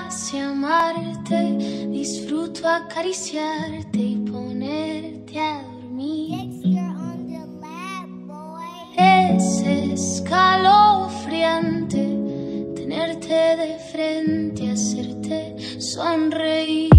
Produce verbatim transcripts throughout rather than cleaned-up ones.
place amarte, disfruto acariciarte y ponerte a dormir. Es escalofriante tenerte de frente, hacerte sonreír.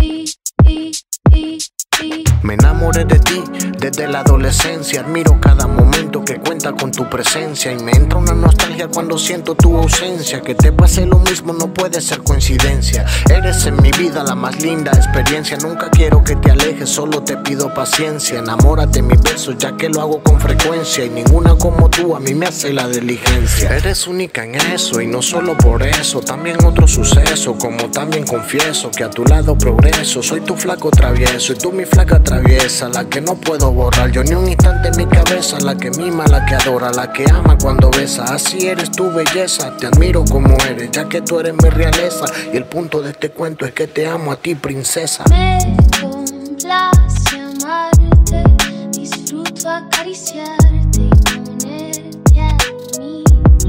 Me enamoré de ti desde la adolescencia. Admiro cada momento que cuenta con tu presencia. Y me entra una nostalgia cuando siento tu ausencia. Que te pase lo mismo no puede ser coincidencia. Eres en mi vida la más linda experiencia. Nunca quiero que te alejes, solo te pido paciencia. Enamórate de mis besos ya que lo hago con frecuencia. Y ninguna como tú a mí me hace la diligencia. Eres única en eso y no solo por eso. También otro suceso, como también confieso que a tu lado progreso. Soy tu flaco travieso y tú mi flaca traviesa, la que no puedo borrar yo ni un instante en mi cabeza, la que mima, la que adora, la que ama cuando besa. Así eres tu belleza, te admiro como eres, ya que tú eres mi realeza. Y el punto de este cuento es que te amo a ti, princesa. Me complace amarte, disfruto acariciarte y ponerte a dormir.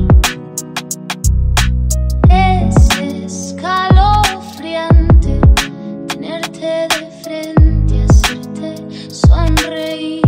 Es escalofriante tenerte de frente, sonreír.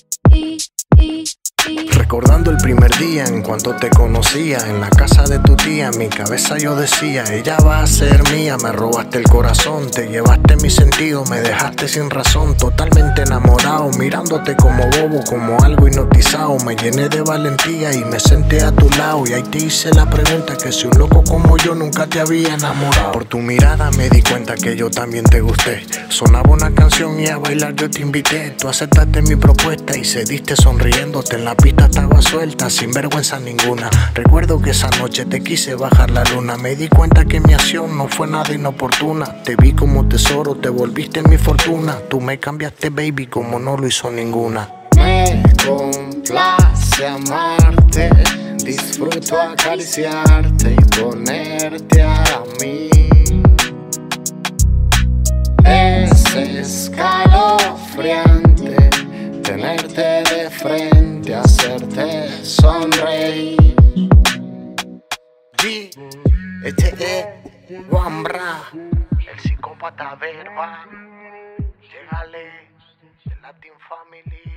Recordando el primer día en cuanto te conocía, en la casa de tu tía, en mi cabeza yo decía, ella va a ser mía. Me robaste el corazón, te llevaste mi sentido, me dejaste sin razón, totalmente enamorado, mirándote como bobo, como algo hipnotizado. Me llené de valentía y me senté a tu lado, y ahí te hice la pregunta que si un loco como yo nunca te había enamorado. Por tu mirada me di cuenta que yo también te gusté. Sonaba una canción y a bailar yo te invité. Tú aceptaste mi propuesta y cediste sonriéndote. En la pista estaba suelta, sin vergüenza ninguna. Recuerdo que esa noche te quise bajar la luna. Me di cuenta que mi acción no fue nada inoportuna. Te vi como tesoro, te volviste mi fortuna. Tú me cambiaste, baby, como no lo hizo ninguna. Me complace amarte, disfruto acariciarte y ponerte a mí. Es escalofriante tenerte de frente, hacerte sonreír. G, este es Wambra, el psicópata verbal. Llegale, el Latin Family.